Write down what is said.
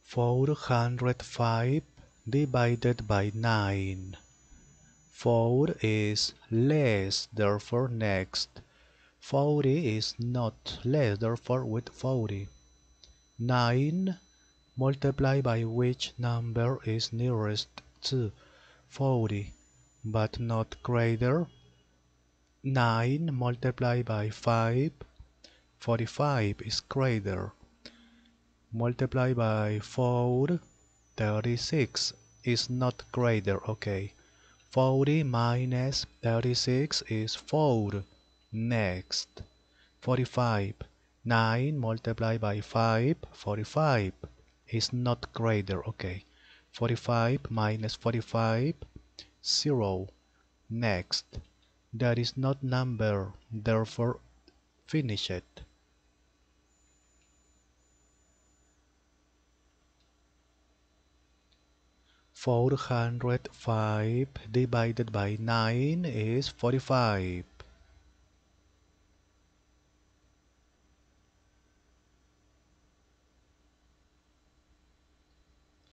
405 divided by 9. 4 is less, therefore next. 40 is not less, therefore with 40. 9 multiplied by which number is nearest to 40 but not greater. 9 multiplied by 5, 45 is greater. Multiplied by 4, 36 is not greater, okay. 40 minus 36 is 4. Next. 45. 9 multiplied by 5, 45 is not greater, okay. 45 minus 45, 0. Next. That is not number, therefore finish it. 405 divided by 9 is 45.